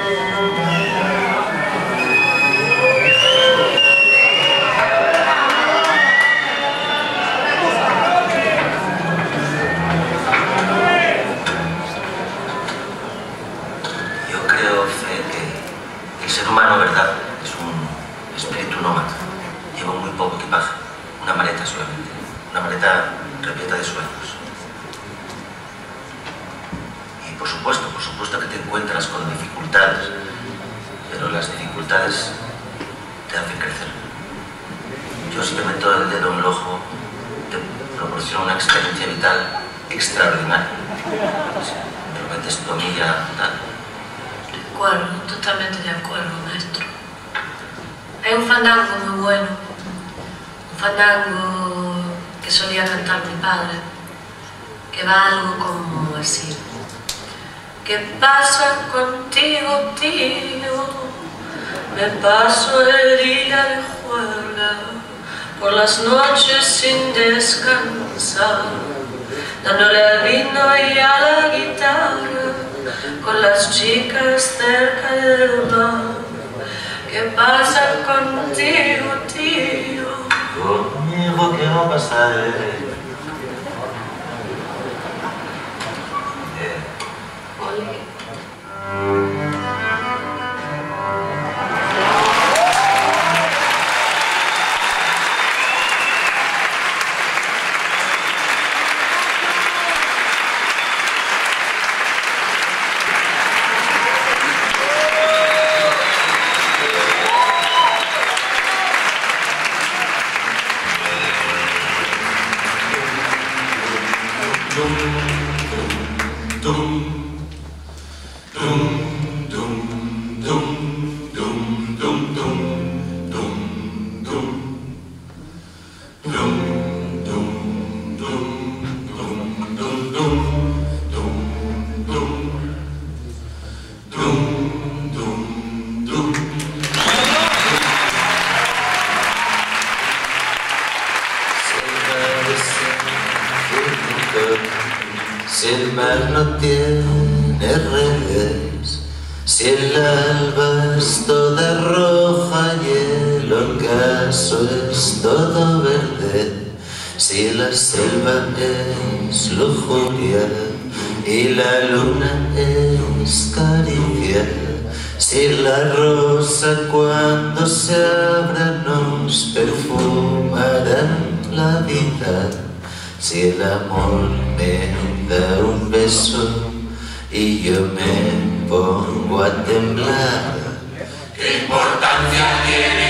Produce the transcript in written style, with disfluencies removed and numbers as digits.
Me paso el día de juerga, por las noches sin descansar, dándole al vino y a la guitarra, con las chicas cerca del mar. ¿Qué pasa contigo, tío? Conmigo, ¿qué va a pasar? Si el mar no tiene redes, si el alba es toda roja y el ocaso es todo verde, si la selva es lujuria y la luna es caricia, si la rosa cuando se abra nos perfumará la vida, si el amor me da un beso y yo me pongo a temblar. ¿Qué importancia tiene